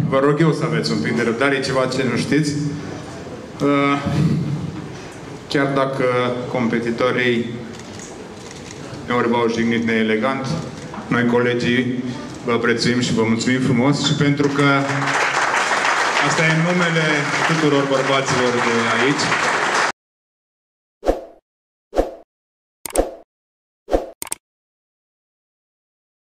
vă rog eu să aveți un pic de răbdare, e ceva ce nu știți. Chiar dacă competitorii ori v-au jignit neelegant, noi colegii vă prețuim și vă mulțumim frumos și pentru că asta e în numele tuturor bărbaților de aici.